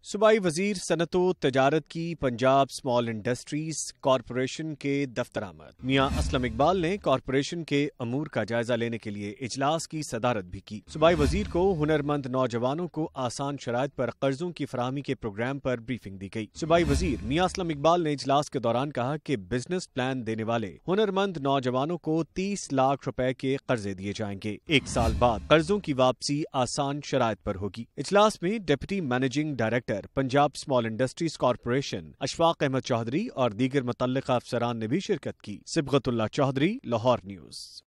सूबाई वजीर सनतो तजारत की पंजाब स्मॉल इंडस्ट्रीज कॉरपोरेशन के दफ्तर आमद। मियां असलम इकबाल ने कॉरपोरेशन के अमूर का जायजा लेने के लिए इजलास की सदारत भी की। सूबाई वजीर को हुनरमंद नौजवानों को आसान शराइत पर कर्जों की फराहमी के प्रोग्राम पर ब्रीफिंग दी गई। सूबाई वजीर मियां असलम इकबाल ने इजलास के दौरान कहा कि बिजनेस प्लान देने वाले हुनरमंद नौजवानों को 30 लाख रुपए के कर्जे दिए जाएंगे। 1 साल बाद कर्जों की वापसी आसान शराइत पर होगी। इजलास में deputy managing director Punjab small industries corporation Ashfaq Ahmed Chaudhry और दीगर मुतल्लिका अफसरान ने भी शिरकत की। सिबगतुल्लाह चौधरी, लाहौर न्यूज।